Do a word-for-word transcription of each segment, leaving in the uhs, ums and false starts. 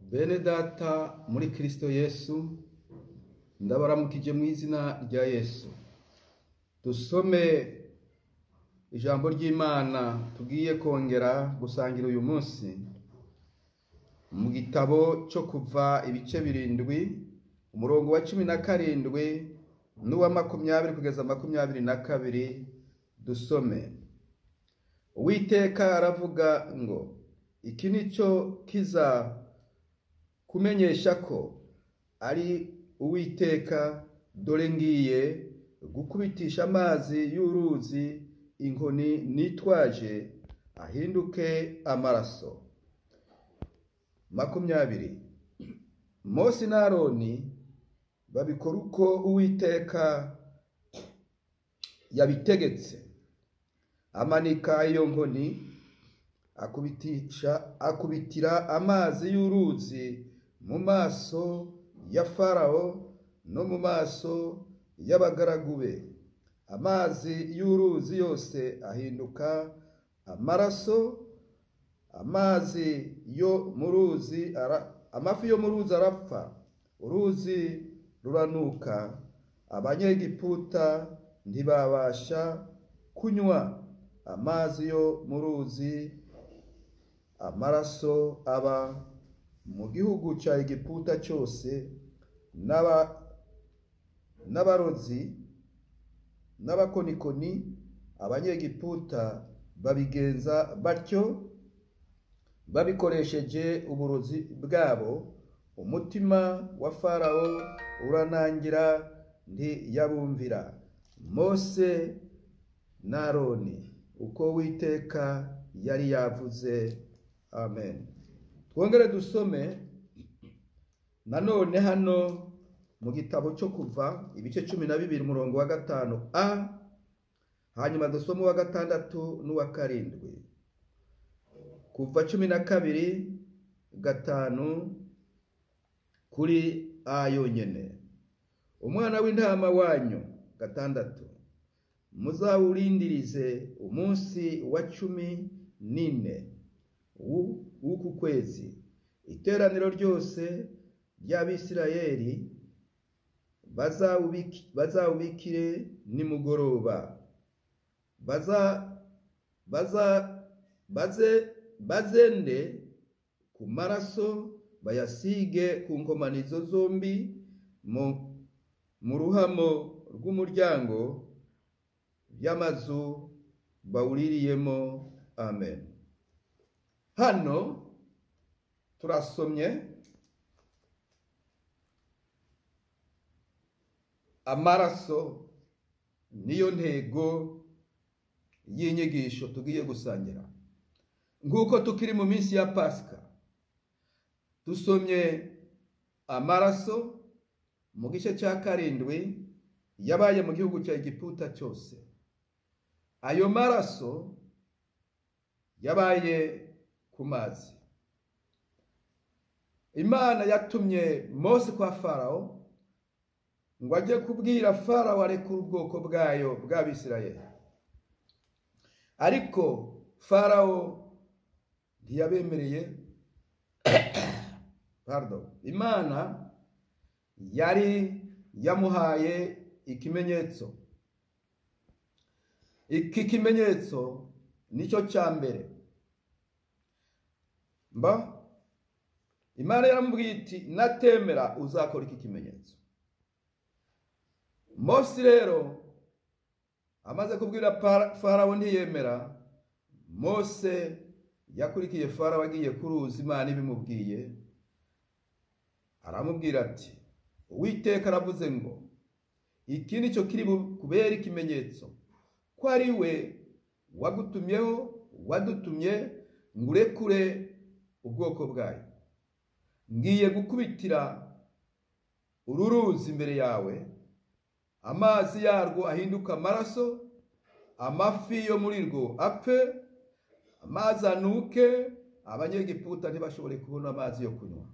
Bene data muri Kristo Yesu, ndabaramukije mu izina rya Yesu. Dusome ijambo ry'Imana tugiye kongera gusangira uyu munsi mu gitabo cyo kuva ibice birindwi, umurongo wa cumi na karindwi n'uwa makumyabiri kugeza makumyabiri na kabiri. Dusome. Uwiteka aravuga ngo, iki nico kiza kumenyesha ko ari Uwiteka, dore ngiye gukubitisha amazi y'uruzi inkoni nitwaje ahinduke amaraso. Makumyabiri. Mose na Aroni babikora uko Uwiteka yabitegetse. Amanika iyo nkoni, akubitisha akubitira amazi y'uruzi mu maso ya Farao no mu maso y'abagaragu be. Amazi y'uruzi yose ahinduka amaraso. Amazi yo mu ruzi ara amafi yo mu ruzi arapfa, uruzi ruranuka, abanyegiputa ntibabasha kunywa amazi yo mu ruzi. Amaraso aba mu gihugu cya Egiputa cyose, n'aba n'abarozi n'abakonikoni. Abanyegiputa babigenza batyo babikoresheje uburozi bwabo. Umutima wa Farao uranangira ntiyabumvira Mose na Aroni uko Uwiteka yari yavuze. Amen. Twongere dusome nanone hano mu gitabo cyo kuva ibice cumi na bibiri umurongo wa gatanu a, hanyuma dusome uwa gatandatu n'uwa karindwi. Kuva cumi na kabiri gatanu kuri a yonyene. Umwana w'intama wanyu gatandatu muzawurindirize umunsi wa cumi n'ine w'uku kwezi. Iteraniro ryose ry'Abisirayeli bazawubikire nimugoroba. Baza baza baze bazende ku maraso bayasige ku nkomanizo zombi mu mu ruhamo rw'umuryango y'amazu bawuririyemo. Amen. Hano turasomye amaraso niyo ntego y'inyigisho tugiye gusangira. Nguko tukiri mu minsi ya Pasika, dusomye amaraso mu gice cya karindwi yabaye mu gihugu cya Egiputa cyose. Ayo maraso yabaye ku mazi. Imana yatumye Mose kwa Farao ngo ajye kubwira Farao arekura ubwoko bwayo bw'Abisirayeli. Ariko Farao ntiyabemereye. Pardon. Imana yari yamuhaye ikimenyetso. Iki kimenyetso nicyo cya mbere. Mba Imana yaramubwiye iti, natemera uzakora iki kimenyetso. Mose rero amaze kubwira Farao ntiyemera. Mose yakurikiye Farao agiye kuruzi Imana ibimubwiye. Aramubwira ati, Uwiteka aravuze ngo, iki nicyo kiri kubera ikimenyetso ko ari we wagutumyeho wadutumye ngo urekure ubwoko bwayo. Ngiye gukubitira uru ruzi imbere yawe, amazi yarwo ahinduka amaraso, amafi yo muri rwo apfe, amazi anuke, abanyegiputa ntibashobore kubona amazi yo kunywa.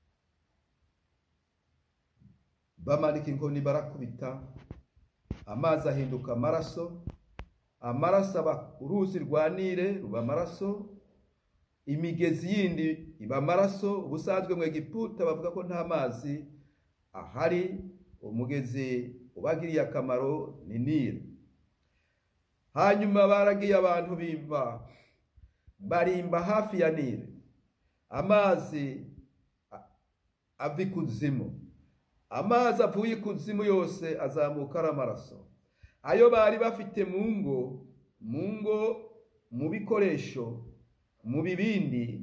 Bamanika inkoni barakubita, amazi ahinduka amaraso, amaraso aba uruzi rwa Nile ruba amaraso, imigezi yindi iba amaraso. Ubusanzwe mu Egiputa bavuga ko nta mazi ahari, umugezi ubagiriye akamaro ni Nili. Hanyuma baragiye abantu bimba barimba hafi ya Nili, amazi ava ikuzimu. Amazi avuye ikuzimu yose azamuka ari amaraso. Ayo bari bafite mu ngo, mu ngo, mu bikoresho, mu bibindi,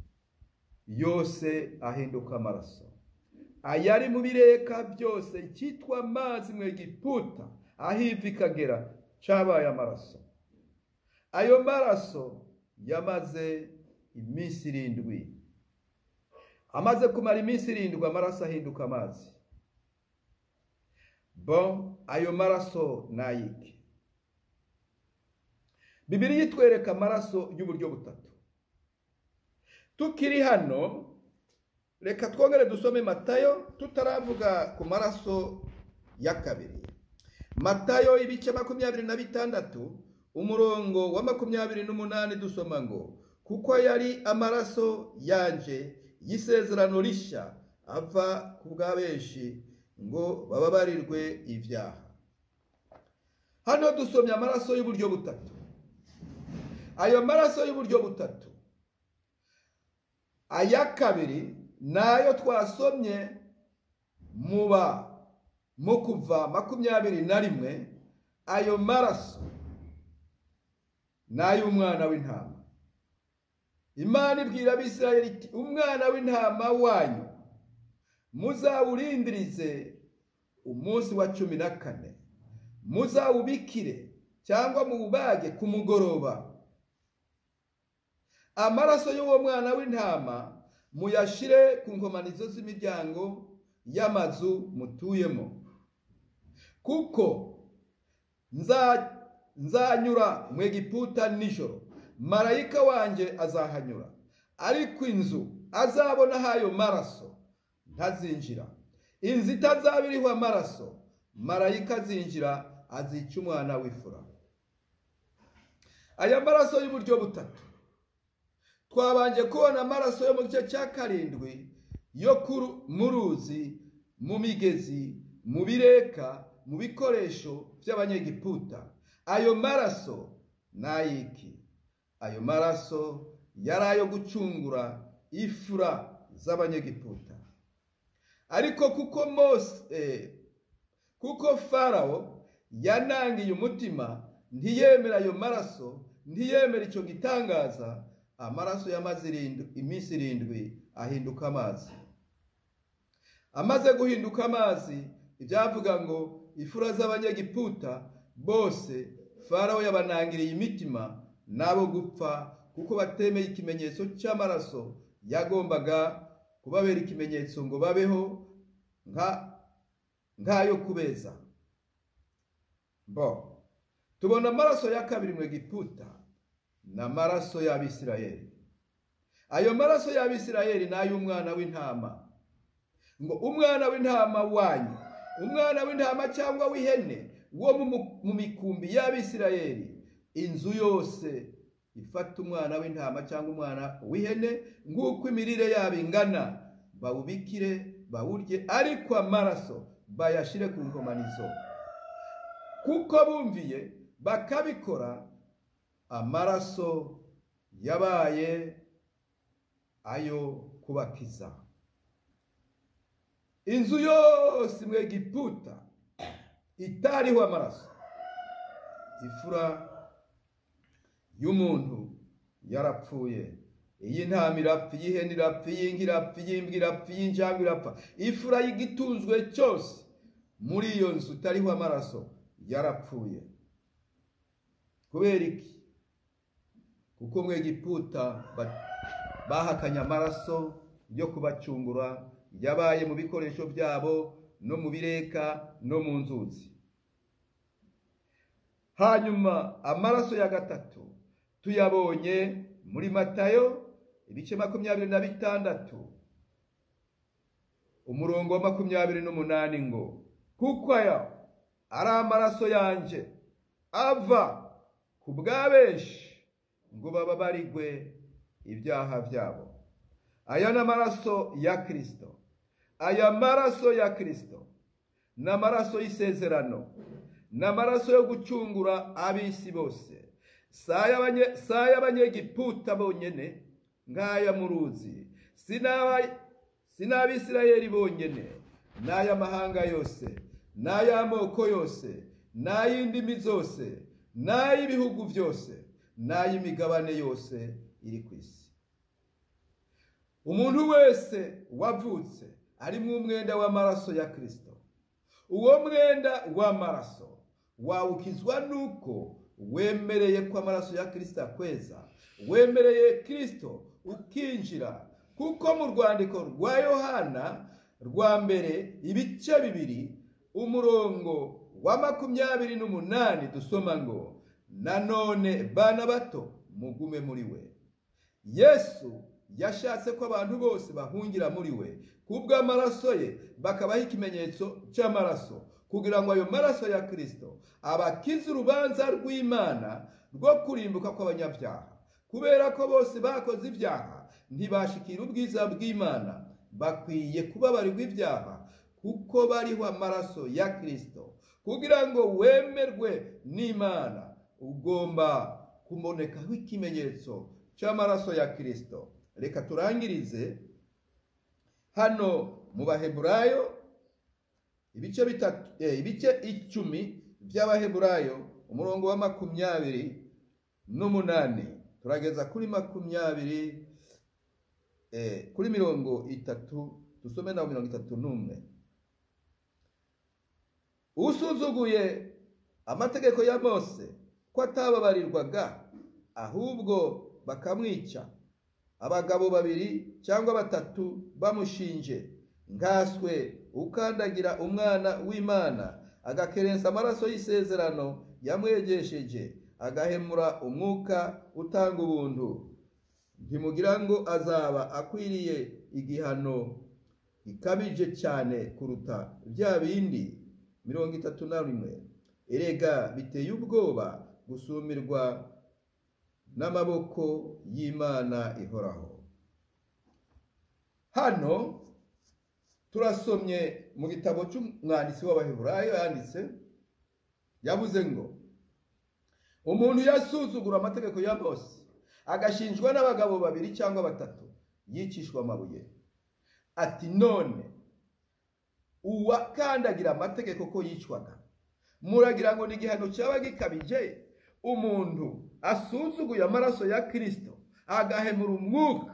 yose ahinduka amaraso. Ayari mu bireka byose cyitwa amazi mu Egiputa, ahiva ikagera cyabaye amaraso. Ayo maraso yamaze iminsi irindwi. Amaze kumara iminsi irindwi amaraso ahinduka amazi. Bon, ayo maraso nayiki. Bibiliya itwereka amaraso y'uburyo butatu. Tukiri hano, reka twongere dusome Matayo, tutaravuga ku maraso ya kabiri. Matayo ibice makumyabiri na bitandatu, umurongo wa makumyabiri n'umunani dusoma ngo, kuko yari amaraso yanje y'isezerano rishya ava ku bwa benshi ngo bababarirwe ibyaha. Hano dusomye amaraso y'uburyo butatu. Ayo maraso y'uburyo butatu, aya kabiri nayo twasomye muba mu kuva makumyabiri na rimwe. Ayo maraso n'ay'umwana w'intama. Imana ibwira Abisirayeli iti, umwana w'intama wanyu muzawurindirize umunsi wa cumi na kane, muzawubikire cyangwa muwubage ku mugoroba. Amaraso y'uwo mwana w'intama muyashire ku nkomanizo z'imiryango y'amazu mutuyemo, kuko nza nzanyura mu Egiputa nijoro, marayika wanje azahanyura, ariko inzu azabona hayo maraso ntazinjira. Inzu itazaba iriho amaraso, marayika azinjira azica umwana w'ifura. Aya maraso y'uburyo butatu, twabanje kubona amaraso yo mu gice cya karindwi yo mu ruzi, mu migezi, mu bireka, mu bikoresho by'Abanyegiputa. Ayo maraso nayiki? Ayo maraso yari ayo gucungura ifura z'Abanyegiputa. Ariko kuko Mose eh, kuko Farawo yanangiye umutima, ntiyemera ayo maraso, ntiyemera icyo gitangaza, amaraso yamaze iminsi irindwi ahinduka amazi. Amaze guhinduka amazi, ibyavuga ngo ifura z'Abanyegiputa bose Farawo yabanangiriye imitima nabo gupfa, kuko batemeye ikimenyetso cy'amaraso yagombaga kubabera ikimenyetso ngo babeho nka nkayo kubeza. Bo, tubona amaraso ya kabiri mu Egiputa na maraso y'Abisirayeli. Ayo maraso y'Abisirayeli n'ay'umwana w'intama. Ngo umwana w'intama wanyu, umwana w'intama cyangwa w'ihene wo mu mikumbi y'Abisirayeli, inzu yose ifata umwana w'intama cyangwa umwana w'ihene nk'uko imirire yabo ingana, bawubikire bawurye, ariko amaraso bayashire ku nkomanizo. Kuko bumviye bakabikora, amaraso yabaye ayo kubakiza. Inzu yose mu Egiputa itariho amaraso, ifura y'umuntu yarapfuye. Iyi ntama irapfa, iy'ihene irapfa, iy'inka irapfa, iy'imbwa irapfa, iy'injangwe irapfa. Ifura y'igitunzwe cyose muri iyo nzu itariho amaraso yarapfuye. Kubera iki? Kuko mu Egiputa bahakanye amaraso yo kubacungura, yabaye mu bikoresho byabo no mu bireka no mu nzuzi. Hanyuma amaraso ya gatatu tuyabonye muri Matayo ibice makumyabiri na bitandatu, umurongo wa makumyabiri n'umunani ngo, kuko aya ari amaraso yanje ava ku bwa benshi ngo bababarirwe ibyaha byabo. Aya ni amaraso ya Kristo. Aya maraso ya Kristo ni amaraso y'isezerano, ni amaraso yo gucungura ab'isi bose. Si ay'abanyegiputa bonyene nk'aya mu ruzi, si n'Abisirayeli bonyene, n'ay'amahanga yose, n'ay'amoko yose, n'ay'indimi zose, n'ay'ibihugu byose, n'ay'imigabane yose iri ku isi. Umuntu wese wavutse ari mu mwenda w'amaraso ya Kristo. Uwo mwenda w'amaraso wawukizwa nuko wemereye ko amaraso ya Kristo akweza, wemereye Kristo ukinjira. Kuko mu rwandiko rwa Yohana rwa mbere ibice bibiri umurongo wa makumyabiri n'umunani dusoma ngo, nanone bana bato mugume muri we. Yesu yashatse ko abantu bose bahungira muri we kubw'amaraso ye, bakabaho ikimenyetso cy'amaraso, kugira ngo ayo maraso ya Kristo abakize urubanza rw'Imana rwo kurimbuka kw'abanyabyaha. Kubera ko bose bakoze ibyaha ntibashikira ubwiza bw'Imana, bakwiye kubabarirwa ibyaha kuko bariho amaraso ya Kristo. Kugira ngo wemerwe n'Imana ugomba kumonekaho ikimenyetso cy'amaraso ya Kristo. Reka turangirize hano mu Baheburayo ibice bitatu eh, ibice icumi by'Abaheburayo umurongo wa makumyabiri n'umunani turageza kuri makumyabiri eh, kuri mirongo itatu, dusome na mirongo itatu n'umwe. Usuzuguye amategeko ya Mose ko atababarirwaga, ahubwo bakamwica, abagabo babiri cyangwa batatu bamushinje, nkaswe ukandagira umwana w'Imana, agakerensa amaraso y'isezerano yamwegesheje, agahemura umwuka utanga ubuntu, ntimugira ngo azaba akwiriye igihano gikabije cyane kuruta bya bindi. mirongo itatu na rimwe. Erega biteye ubwoba gusumirwa n'amaboko y'Imana ihoraho. Hano turasomye mu gitabo cy'umwanditsi w'Abaheburayo, yanditse yavuze ngo umuntu yasuzugura amategeko ya Mose agashinjwa n'abagabo babiri cyangwa batatu, yicishwa amabuye. Ati none uwakandagira amategeko ko yicwaga, muragira ngo ni igihano cyaba gikabije umuntu asuzuguye amaraso ya Kristo agahemura umwuka,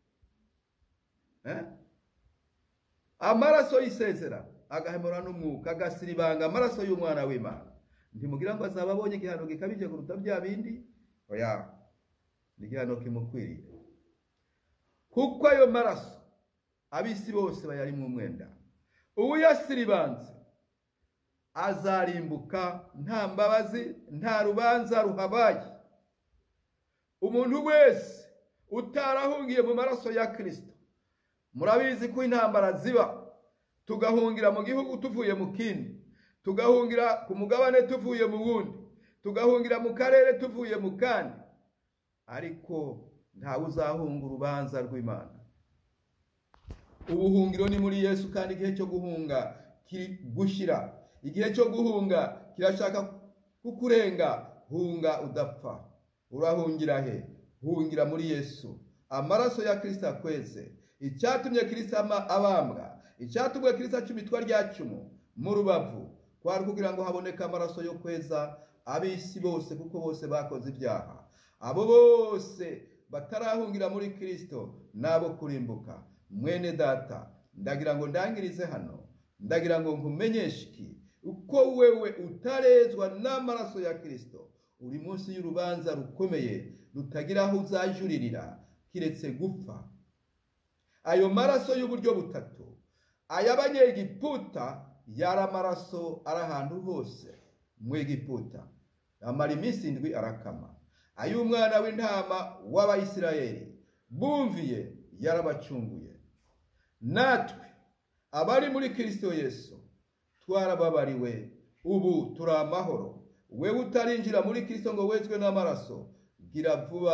eh? amaraso y'isezerano agahemura n'umwuka, agasiribanga amaraso y'umwana w'Imana, ntimugira ngo azaba abonye igihano gikabije kuruta bya bindi? Oya, ni igihano kimukwiriye, kuko ayo maraso ab'isi bose bayari mu mwenda. Ubu yasiribanze azarimbuka nta mbabazi, nta rubanza ruhabaye. Umuntu wese utarahungiye mu maraso ya Kristo, murabizi ko intambara ziba, tugahungira mu gihugu tuvuye mu kindi, tugahungira ku mugabane tuvuye mu wundi, tugahungira mu karere tuvuye mu kandi, ariko ntawe uzahunga urubanza rw'Imana. Ubuhungiro ni muri Yesu, kandi igihe cyo guhunga kiri gushira. Igihe cyo guhunga kirashaka kukurenga. Hunga udapfa. Urahungira he? Hungira muri Yesu. Amaraso ya Kristo akweze. Icyatumye Kristo abambwa, icyatumye Kristo acumitwa rya cumu mu rubavu, kwari kugira ngo haboneke amaraso yo kweza ab'isi bose, kuko bose bakoze ibyaha. Abo bose batarahungira muri Kristo nabo kurimbuka. Mwene data, ndagira ngo ndangirize hano, ndagira ngo nkumenyeshe iki, uko wewe utarezwa n'amaraso ya Kristo, uri munsi y'urubanza rukomeye rutagira aho uzajuririra kiretse gupfa. Ayo maraso y'uburyo butatu, ay'Abanyegiputa yari amaraso ari ahantu hose mu Egiputa, amara iminsi indwi arakama. Ay'umwana w'intama w'Abayisirayeli bumviye yarabacunguye. Natwe abari muri Kristo Yesu twarababariwe, ubu turi amahoro. Wewe utarinjira muri Kristo ngo wezwe n'amaraso, gira vuba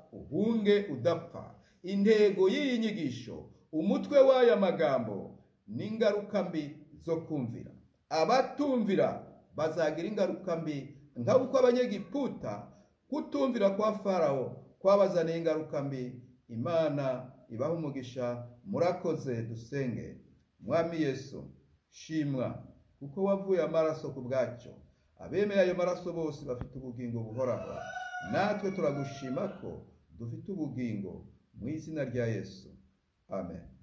uhunge udapfa. Intego y'iyi nyigisho, umutwe w'aya magambo, n'ingaruka mbi zo kumvira. Abatumvira bazagira ingaruka mbi, nka uko abanyegiputa kutumvira kwa Farawo kwabazaniye ingaruka mbi. Imana ibaha umugisha. Murakoze. Dusenge. Mwami Yesu, shimwa kuko wavuye amaraso ku bwacyo. Abemeye ayo maraso bose bafite ubugingo buhoraho. Natwe turagushima ko dufite ubugingo mu izina rya Yesu. Amen.